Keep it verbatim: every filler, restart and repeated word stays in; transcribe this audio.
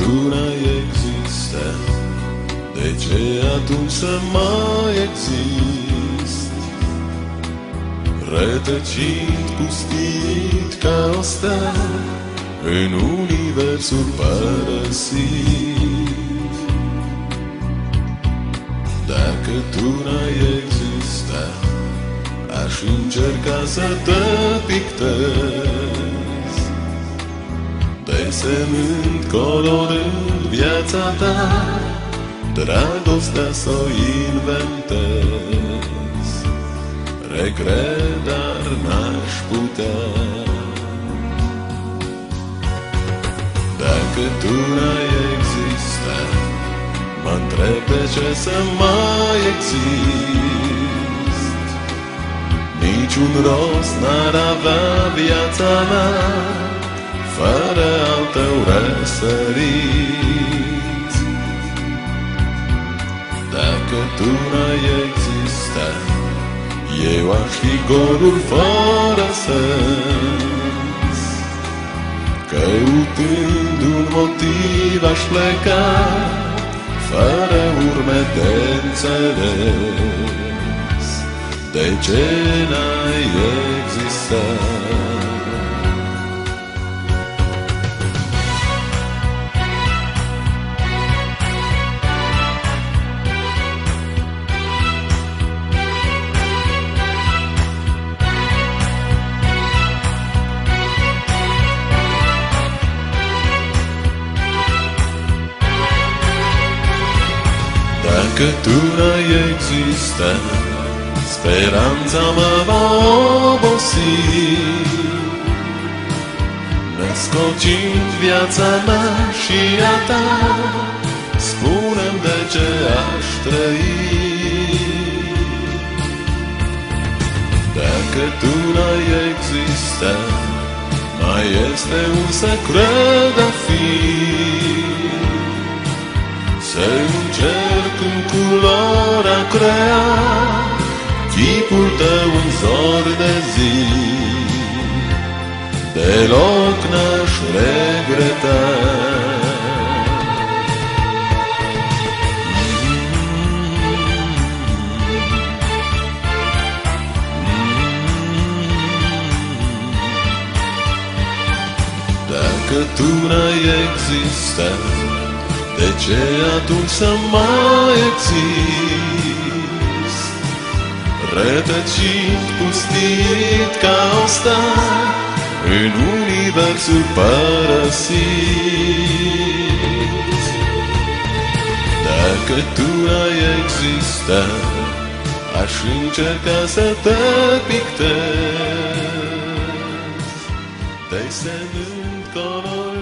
tu n-ai existat, de ce atunci să mai exist? Rătăcit, pustit ca o stea în universul părăsit. Dacă tu n-ai existat, aș încerca să te pictez, desenând, colorând viața ta, dragostea să o inventez. Regret, dar n-aș putea. Dacă tu n-ai existat, mă-ntreb de ce să mai exist. Niciun rost n-ar avea viața mea fără al tău răsărit. Dacă tu n-ai existat, eu aș fi golul fără sens. Căutând un motiv aș pleca, fără urme de înțeles. De ce n-ai existat? Dacă tu n-ai existat, speranța mă va obosi, născocind viața mea și a ta. Spune-mi de ce aș trăi. Dacă tu n-ai existat, mai este un secret de fi, să încerc în culori a crea chipul tău în zor de zi. Deloc n-aș regreta. Dacă tu n-ai existat, de ce atunci să mai exist? Rătăcit, pustit ca o stea în universul părăsit. Dacă tu n-ai existat, aș încerca să te pictez, desenând colori